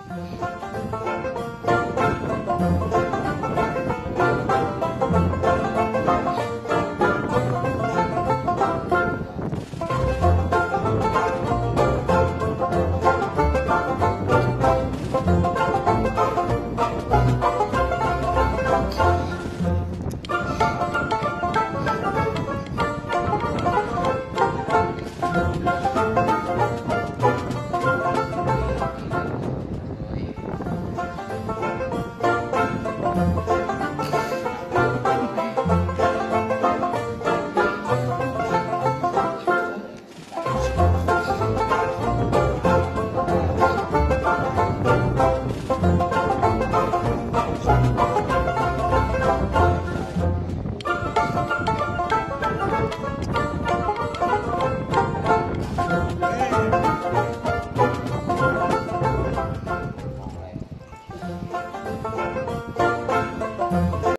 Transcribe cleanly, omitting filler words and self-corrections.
Hãy subscribe cho kênh Ghiền Mì Gõ để không bỏ lỡ